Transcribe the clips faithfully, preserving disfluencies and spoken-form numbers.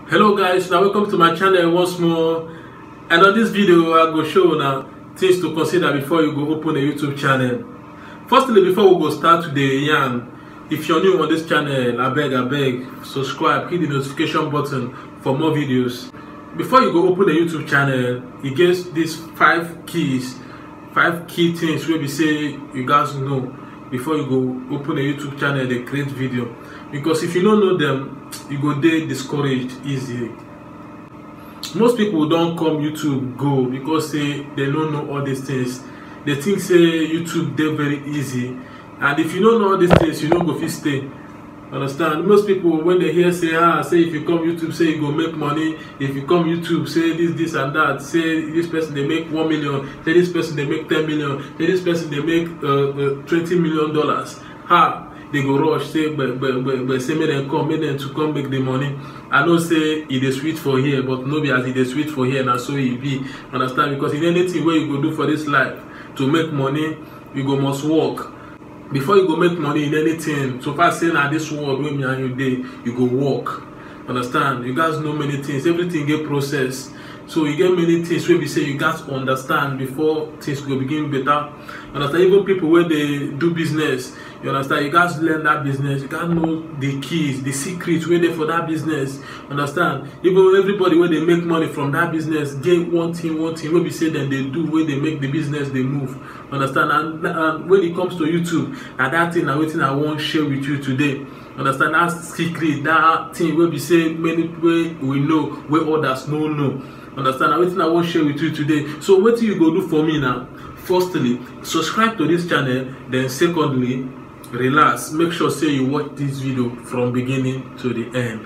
Hello guys, now welcome to my channel once more, and on this video I go show now things to consider before you go open a YouTube channel. Firstly, before we go start today, yarn, if you're new on this channel, I beg I beg subscribe, hit the notification button for more videos. Before you go open a YouTube channel, you get these five keys five key things where we say you guys know before you go open a YouTube channel, they create video, because if you don't know them, you go dey discouraged easily. Most people don't come YouTube go because say they don't know all these things. They think say YouTube dey very easy, and if you don't know all these things, you don't go fit stay. Understand? Most people, when they hear say ah say if you come YouTube, say you go make money. If you come YouTube, say this this and that. Say this person they make one million. Say this person they make ten million. Say this person they make uh, uh, twenty million dollars. Ha! They go rush say but but but, but say make them come, make them to come make the money. I know say it is sweet for here, but no be as it is sweet for here, and so it be. Understand? Because in anything where you go do for this life to make money, you go must work. Before you go make money in anything, so far saying that this world with me and you day, you go work. Understand? You guys know many things. Everything get processed. So you get many things where we say you guys understand before things go begin better. Understand? Even people where they do business, you understand? You guys learn that business. You guys know the keys, the secrets where they for that business. Understand? Even everybody where they make money from that business, get one thing, one thing where we say then they do where they make the business they move. Understand? And, and when it comes to YouTube, and that thing, and thing I want share with you today. Understand? That secret, that thing where we say many people we know, where others no know. Understand? Everything I want to share with you today. So what do you go do for me now? Firstly, subscribe to this channel. Then secondly, relax. Make sure say you watch this video from beginning to the end.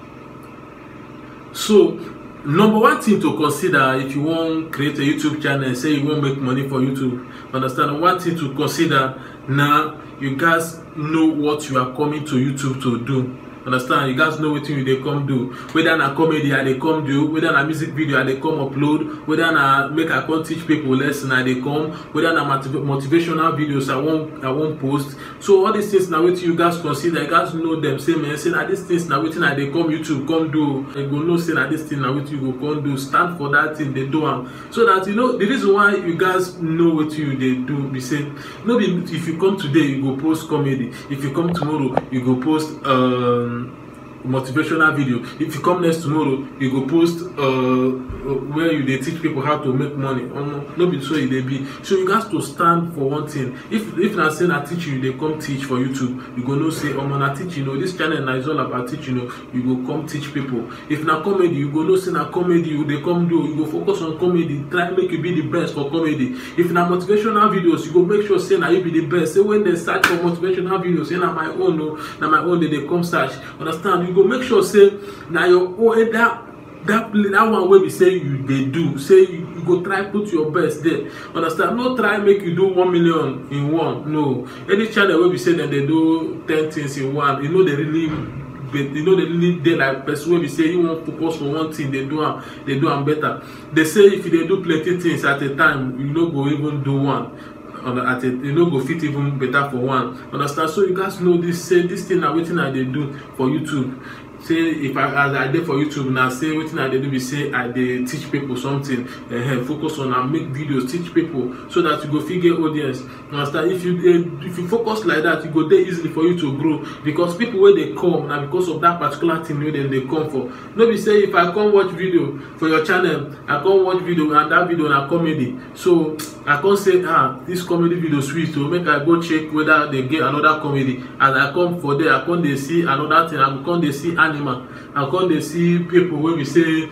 So number one thing to consider if you want to create a YouTube channel, say you want to make money for YouTube. Understand? One thing to consider now, you guys know what you are coming to YouTube to do. Understand? You guys know what you they come do. Whether na comedy I they come do, whether na music video I they come upload, whether na make I come teach people lesson I they come, whether na motiv motivational videos I won't I won't post. So all these things now what you guys consider, you guys know them. Say man, say now these things now waiting I they come YouTube come do. You go know say now this thing now what you go come do. Stand for that thing they do them. So that you know the reason why you guys know what you they do. Be say no be if you come today you go post comedy. If you come tomorrow you go post um motivational video. If you come next tomorrow you go post uh where you they teach people how to make money. Um, no be so it they be. So you guys to stand for one thing. If if I say I teach you, they come teach for YouTube, you go no say um I teach you know this channel now is all about teaching you know, you go come teach people. If na comedy, you go no say na comedy you they come do, you go focus on comedy, try make you be the best for comedy. If na motivational videos, you go make sure say now you be the best. Say when they search for motivational videos, say na my own no, na my own they, they come search. Understand? You go make sure say now your own that that that one where we say you they do say you, you go try put your best there. Understand? No try make you do one million in one. No, any channel where we say that they do ten things in one, you know they really but you know they really they like person where we say you want to focus for one thing, they do them they do them better. They say if they do plenty things at a time, you know go even do one. At a, you know go fit even better for one. Understand? So you guys know this say this thing now waiting I they do for YouTube. Say if I as I did for YouTube now, say waiting I they do be say I they teach people something, uh, focus on and make videos, teach people so that you go figure audience. Understand? If you uh, if you focus like that, you go there easily for you to grow, because people where they come now because of that particular thing where then they come for. No be say if I come watch video for your channel, I come watch video and that video na comedy. So I can't say ah this comedy video sweet to make I go check whether they get another comedy. As I come for there, I come they see another thing. I come they see animal. I come they see people when we say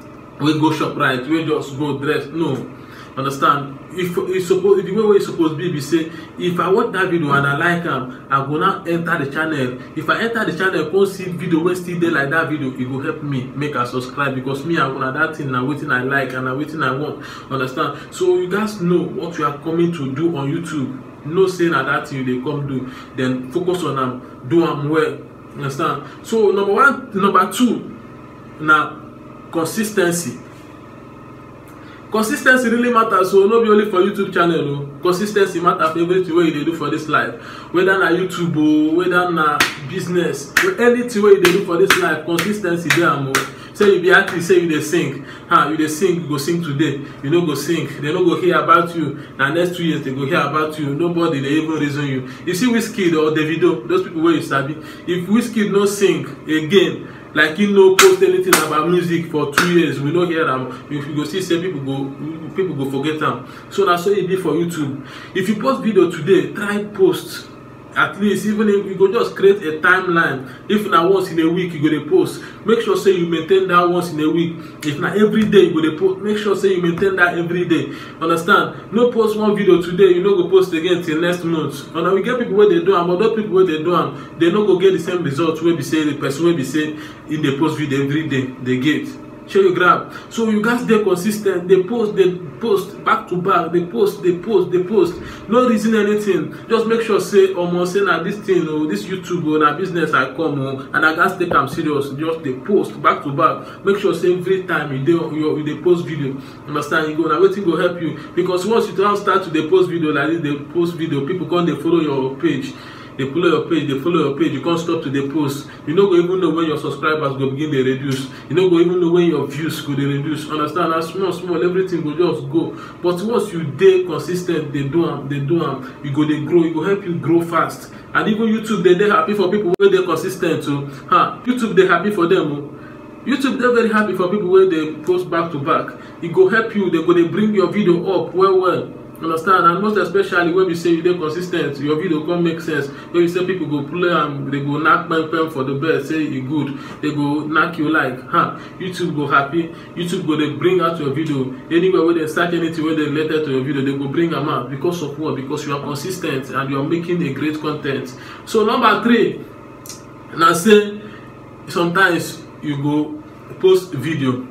we go shop right, we just go dress. No, understand? If it's supposed the way it's supposed to be, be say if I watch that video and I like them, I'm gonna enter the channel. If I enter the channel, go see video when still there like that video, it will help me make a subscribe, because me I'm gonna that thing now waiting I like and I'm waiting I want. Understand? So you guys know what you are coming to do on YouTube. No saying that that thing they come do, then focus on them, do them well. Understand? So number one, number two, now consistency. Consistency really matters. So not be only for YouTube channel. No. Consistency matters for everything what you do for this life. Whether na YouTube or whether na business, anything what you do for this life, consistency there more. say you be artist, say you dey sing, ah, you dey sing, you go sing today, you no go sing, they no go hear about you. Na next two years they go hear about you. Nobody dey even reason you. You see Wizkid or Davido, those people wey you sabi. If Wizkid no sing again, like he no post anything about music for two years, we no hear am. If you go see say people go people go forget am. So na so e be for YouTube. If you post video today, try post. At least even if you go just create a timeline. If na once in a week you go dey post, make sure say you maintain that once in a week. If na every day you go dey post, make sure say you maintain that every day. Understand? No post one video today, you no go post again till next month. And we get people wey dey do am, but those people wey dey do am, they no go get the same results wey be say the person wey be say in dey post video every day dey get. Share you grab. So you guys dey consistent. They post, they post back to back. They post, they post, they post. No reason anything. Just make sure say almost say na this thing or this YouTube or na business I come on and I guys take am serious. Just they post back to back. Make sure say every time you dey you dey post video. Understand? You go na wetin go help you, because once you don start to dey post video like this, they post video, people come dey follow your page. They follow your page, they follow your page, you can't stop to the post. You no go even know when your subscribers go begin to reduce. You no go even know when your views go to reduce. Understand? As small, small, everything will just go. But once you dey consistent, they do them, they do them, you go they grow, it will help you grow fast. And even YouTube, they they happy for people where they consistent too. Huh? YouTube, they happy for them. YouTube, they're very happy for people where they post back to back. It go help you, they go they bring your video up well well. Understand? And most especially when we say you dey consistent, your video come make sense. When you say people go play and they go knock my pen for the best, say you good, they go knock you like, huh? YouTube go happy. YouTube go they bring out your video anywhere where they search anything where they related to your video, they go bring them out because of what? Because you are consistent and you are making a great content. So number three, now say sometimes you go post video,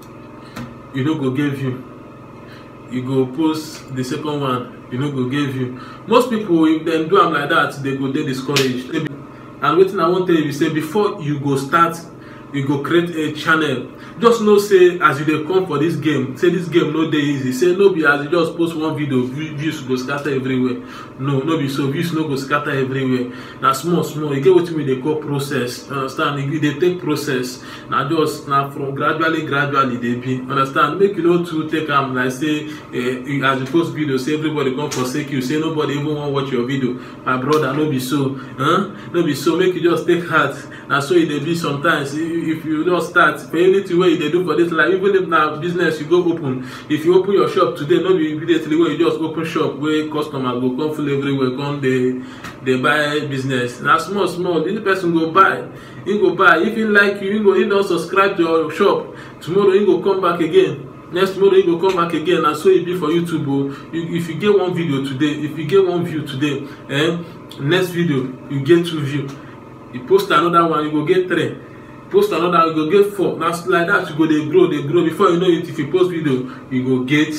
you don't go give you. You go post the second one, you know, go give you. Most people, if they do them like that, they go they discouraged. And waiting, I want to tell you, say before you go start, you go create a channel. Just know say as you dey come for this game, say this game no dey easy. Say no be as you just post one video, views go scatter everywhere. No, no be so. Views no go scatter everywhere. Now small, small. You get what we dey call process. Understand? If they take process, now just now from gradually, gradually they be. Understand? Make you know to take them like say uh, as you post video, say everybody come forsake you. Say nobody even want watch your video. My brother, no be so. Huh? No be so. Make you just take heart. Now so it dey be sometimes. If you don't start for anything where they do for this life, even if now business you go open, if you open your shop today, not be immediately where you just open shop where customers go come full everywhere, come they they buy business. Now small small, this person go buy, he go buy. If he like you, he go he don't subscribe to your shop. Tomorrow he go come back again. Next tomorrow you go come back again, and so it be for YouTube. Oh, you, if you get one video today, if you get one view today, eh, next video you get two view. You post another one, you go get three. Post another, you go get four. Now like that, you go they grow, they grow. Before you know it, if you post video, you go get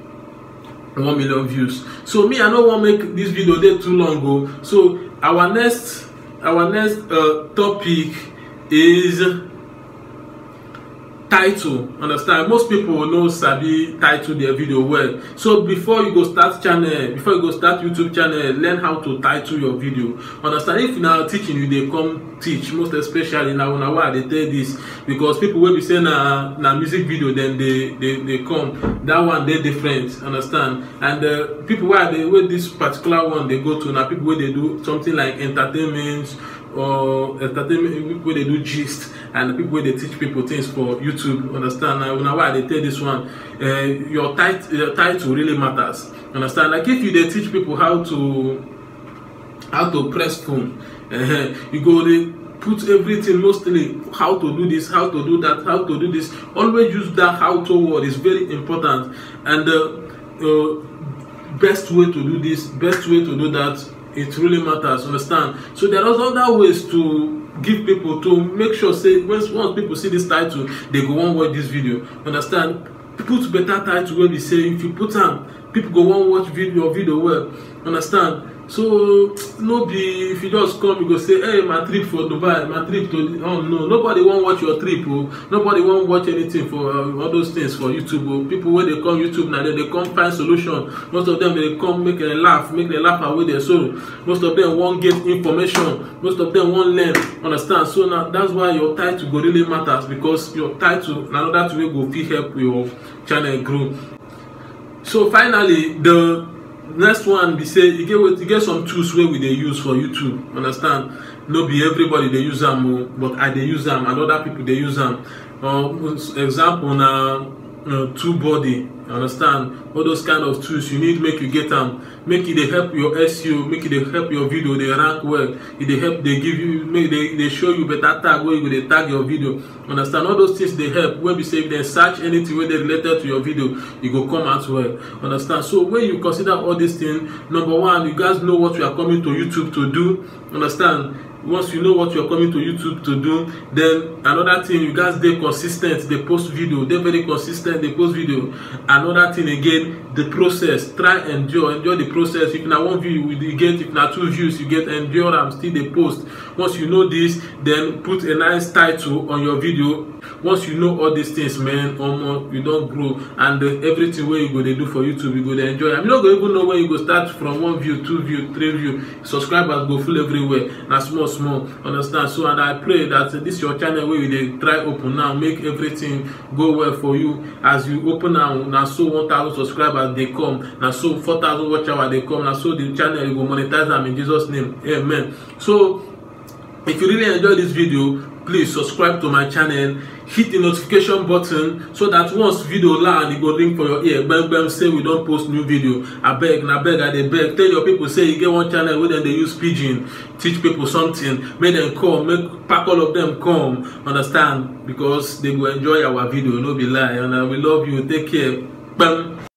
one million views. So me, I don't want to make this video there too long ago. So our next, our next uh, topic is title. Understand? Most people know sabi title their video well. So before you go start channel, before you go start YouTube channel, learn how to title your video. Understand? If now teaching you, they come teach. Most especially now, now why they tell this, because people will be saying na na music video, then they they they come. That one they different. Understand? And uh, people where they with this particular one they go to now, people where they do something like entertainment or entertainment where they do gist, and the people where they teach people things for YouTube. Understand? Now, now why they tell this one, uh, your title, your title really matters. Understand? Like if you they teach people how to how to press phone, uh, you go they put everything, mostly how to do this, how to do that, how to do this. Always use that how to word is very important, and uh, uh, best way to do this, best way to do that. It really matters, understand? So there are other ways to give people, to make sure, say, once, once people see this title, they go on watch this video, understand? Put better title where we say, if you put on, people go on watch video, video well, understand? So no be if you just come you go say hey my trip for Dubai, my trip to oh no, nobody wan watch your trip oh, nobody wan watch anything for uh, all those things for YouTube oh. People wey dey come YouTube na dem dey come find solution. Most of them dey come make dem laugh, make dem laugh away their sorrow. Most of them wan get information, most of them wan learn, understand. So now that's why your title go really matters, because your title na another thing wey go fit help your channel grow. So finally, the next one be say you get you get some tools wey we dey use for YouTube, understand. No be everybody dey use am, but I dey use am and other people dey use am. Uh, example na uh, TubeBuddy, understand. All those kind of tools you need make you get am, make e dey help your S E O, make e dey help your video dey rank well, e dey help dey give you, make dey dey show you better tag wey you go dey tag your video, understand. All those things dey help when be say if dem search anything wey dey related to your video, e go come out well, understand. So when you consider all these things, number one, you guys know what you are coming to YouTube to do, understand. Once you know what you are coming to YouTube to do, then another thing, you guys dey consistent, dey post video, dey very consistent, dey post video. Another thing again, the process, try endure, enjoy the process. If na one view you get, if na two views you get, endure am, still dey post. Once you know this, then put a nice title on your video. Once you know all these things, man, omo, you don grow, and uh, everything wey you go dey do for YouTube, you go dey enjoy am. You no go even know when you go start from one view, two view, three view. Subscribers go full everywhere. Na small small, understand. So and I pray that uh, this your channel wey we dey try open now, make everything go well for you. As you open am, na so one thousand subscribers dey come, na so four thousand watch hour dey come, na so the channel you go monetize am in Jesus name, amen. So if you really enjoy this video, please subscribe to my channel, hit the notification button so that once video land, e go ring for your ear. Bam bam, say we don post new video. Abeg, na beg, I dey beg. Tell your people say you get one channel wey dem dey use pidgin teach people something. Make them come, make pack all of them come, understand? Because they go enjoy our video, no be lie. And uh, we love you. Take care. Bam.